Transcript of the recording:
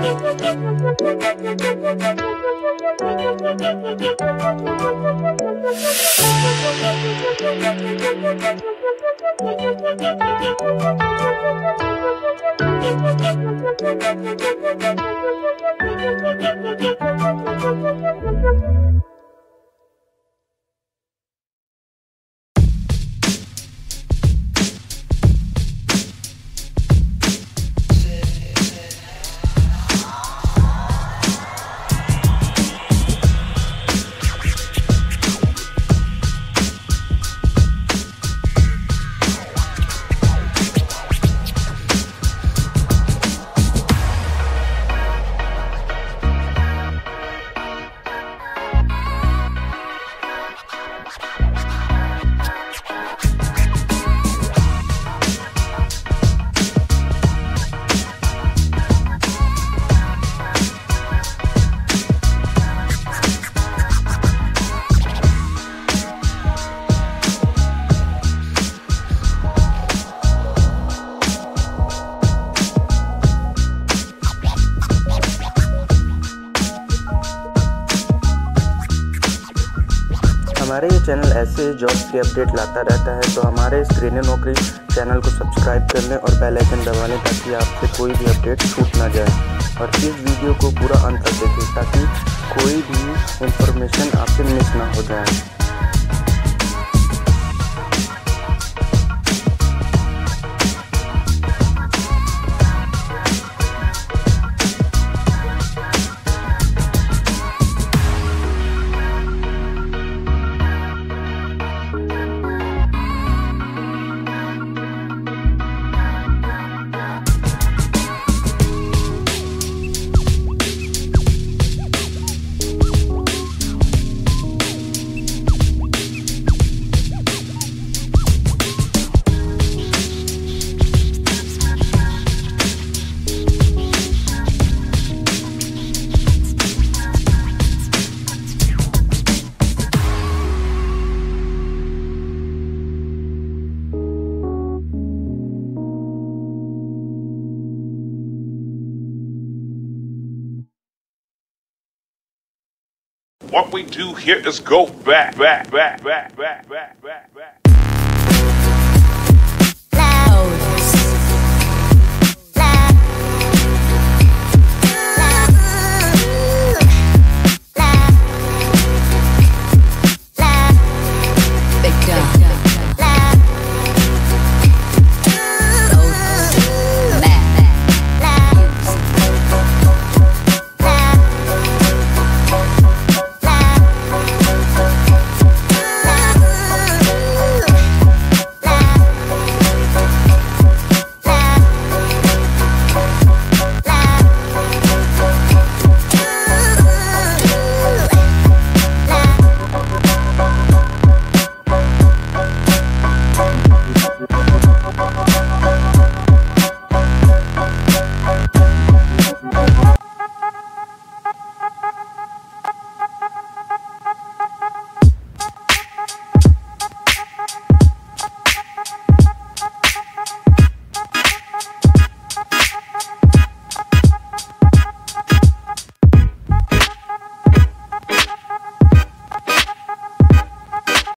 हमारे ये चैनल ऐसे जॉब की अपडेट लाता रहता है, तो हमारे स्क्रीन नौकरी चैनल को सब्सक्राइब कर लें और बेल आइकन दबा लें ताकि आपसे कोई भी अपडेट छूट ना जाए। और इस वीडियो को पूरा अंत तक देखें ताकि कोई भी इंफॉर्मेशन आपसे मिस ना हो जाए। What we do here is go back.